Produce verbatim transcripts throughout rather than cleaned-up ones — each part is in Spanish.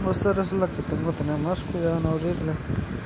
Esta es la que tengo que tener más cuidado en abrirla.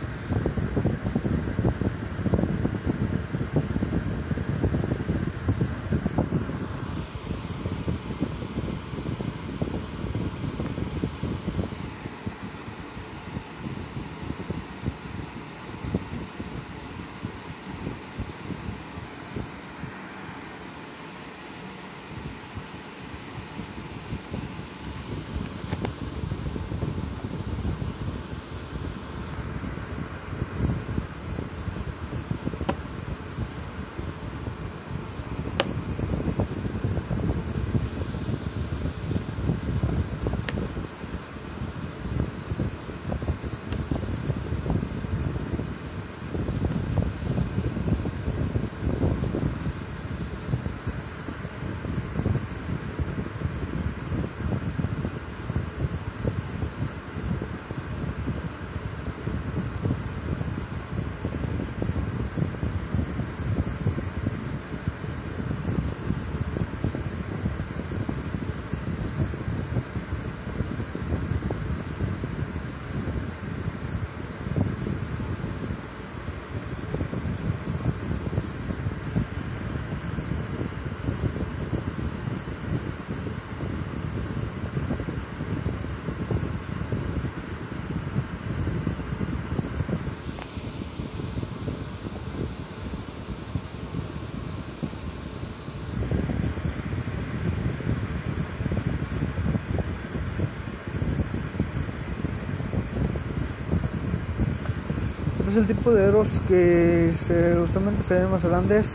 Este es el tipo de aros que se, usualmente se ven más grandes,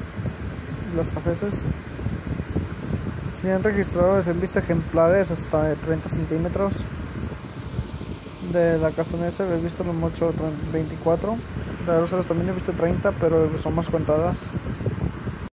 las cafesas. Se han registrado, se han visto ejemplares hasta de treinta centímetros. De la castonesa he visto los mucho veinticuatro. De los aros también he visto treinta, pero son más contadas.